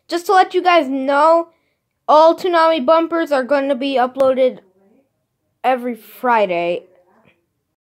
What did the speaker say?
just to let you guys know, all Toonami bumpers are going to be uploaded every Friday.